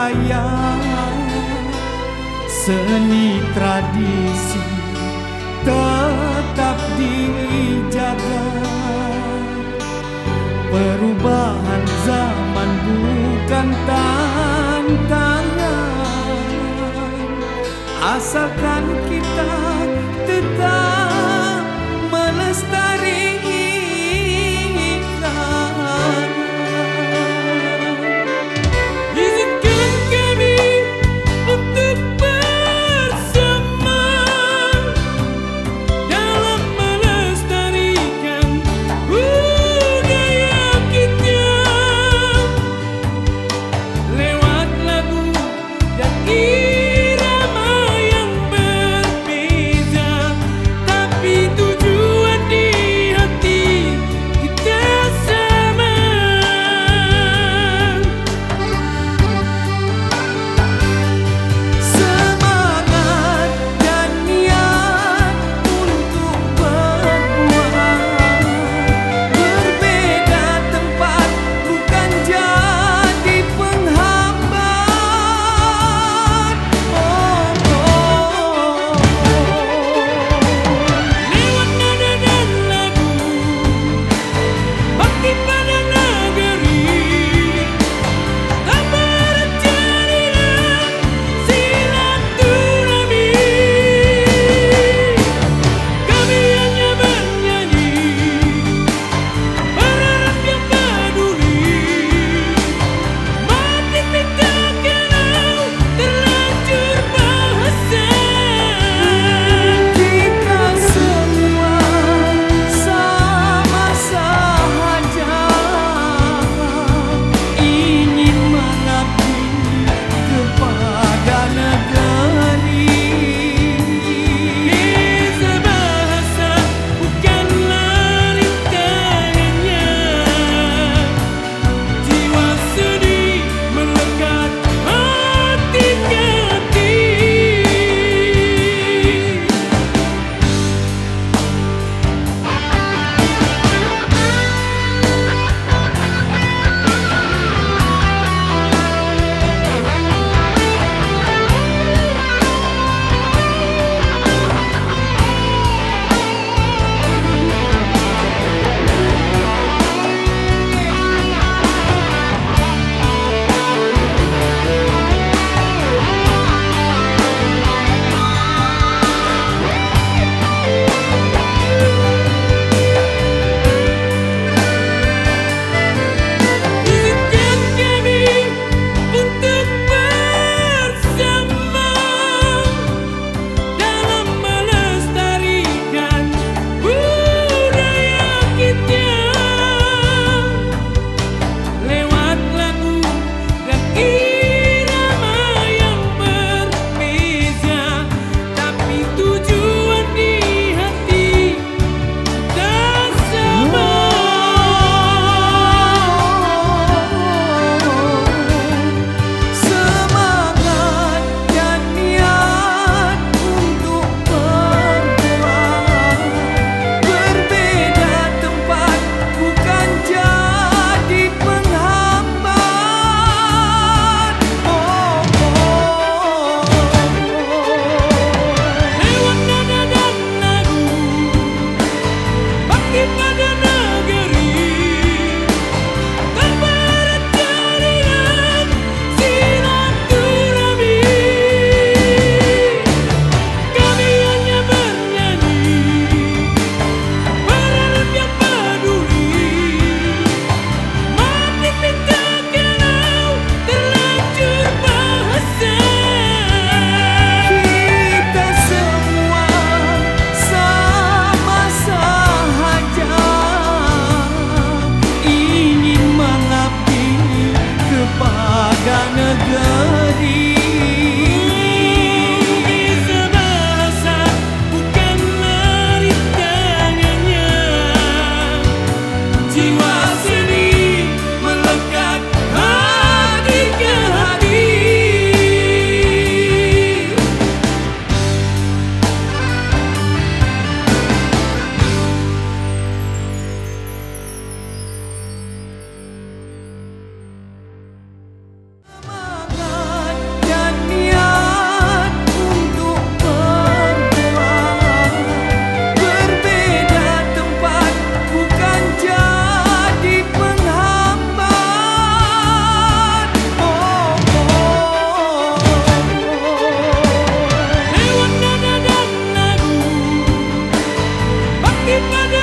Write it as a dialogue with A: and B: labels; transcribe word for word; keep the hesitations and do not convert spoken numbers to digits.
A: budaya, seni tradisi tetap dijaga. Perubahan zaman bukan tantangan, asalkan kita tetap melestarikan. Izinkan kami untuk bersama dalam melestarikan budaya kita lewat lagu dan irama yang berbeza, tapi tujuan di hati kita sama. Semangat dan niat untuk berbuat, berbeda tempat bukan jadi penghambat. Oh, oh. Lewat nada dan lagu, bakti pada negeri, tak berjalinan silaturahmi. Kami hanya bernyanyi, berharap yang peduli, mati kita kalau terlanjur bahasa. Kita semua sama sahaja ingin mengabdi kepada negeri. Sebahasa bukanlah rintangannya, jiwa seni melekat hati ke hati. Izinkan kami untuk bersama dalam melestarikan budaya kita lewat lagu dan irama yang berbeza, tapi tujuan di hati tak sama. Semangat dan niat untuk berbuat, berbeda tempat bukan jadi penghambat. Oh, oh. Lewat nada dan lagu, bakti pada negeri, tak berjalinan silaturahmi. Kami hanya bernyanyi, berharap yang peduli, mati kita kalau terlanjur bahasa. Kita semua sama sahaja pada